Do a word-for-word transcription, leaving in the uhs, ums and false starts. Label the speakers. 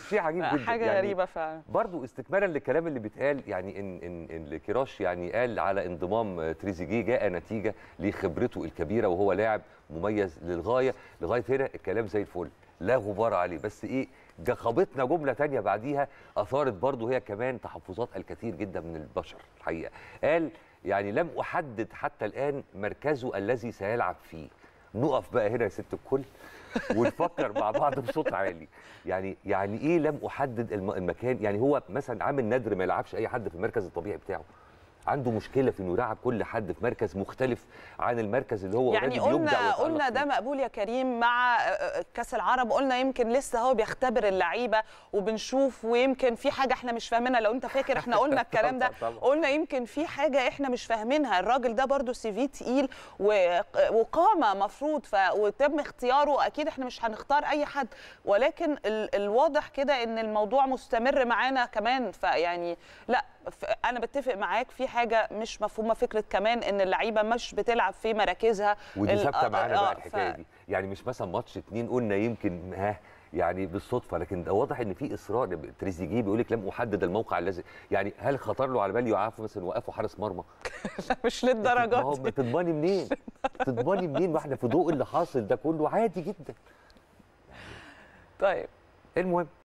Speaker 1: شيء عجيب جدا
Speaker 2: حاجه
Speaker 1: يعني
Speaker 2: غريبه فعلا.
Speaker 1: برضو استكمالا للكلام اللي بيتقال، يعني ان ان ان كيروش يعني قال على انضمام تريزيجيه جاء نتيجه لخبرته الكبيره وهو لاعب مميز للغايه. لغايه هنا الكلام زي الفل لا غبار عليه، بس ايه جخبتنا جمله ثانيه بعديها اثارت برضو هي كمان تحفظات الكثير جدا من البشر الحقيقه. قال يعني لم احدد حتى الان مركزه الذي سيلعب فيه. نقف بقى هنا يا ست الكل ونفكر مع بعض بصوت عالي. يعني يعني ايه لم احدد المكان؟ يعني هو مثلا عامل نادر ما يلعبش اي حد في المركز الطبيعي بتاعه، عنده مشكله في انه يلعب كل حد في مركز مختلف عن المركز اللي هو
Speaker 2: يعني قلنا قلنا ده مقبول يا كريم مع كاس العرب، قلنا يمكن لسه هو بيختبر اللعيبه وبنشوف، ويمكن في حاجه احنا مش فاهمينها. لو انت فاكر احنا قلنا الكلام ده، قلنا يمكن في حاجه احنا مش فاهمينها. الراجل ده برده سي في تقيل وقامه مفروض وتم اختياره، اكيد احنا مش هنختار اي حد، ولكن الواضح كده ان الموضوع مستمر معانا كمان. فيعني لا انا بتفق معاك في حاجه مش مفهومه، فكره كمان ان اللعيبه مش بتلعب في مراكزها،
Speaker 1: ودي ثابته معانا بقى الحكايه ف... دي. يعني مش مثلا ماتش اتنين قلنا يمكن ها يعني بالصدفه، لكن ده واضح ان في اصرار. تريزيجيه بيقول لك لم احدد الموقع الذي، يعني هل خطر له على بال يعرفوا مثلا وقفوا حارس مرمى؟
Speaker 2: لا مش للدرجه
Speaker 1: دي. تضمني منين؟ تضمني منين واحنا في ضوء اللي حاصل ده كله؟ عادي جدا.
Speaker 2: طيب
Speaker 1: المهم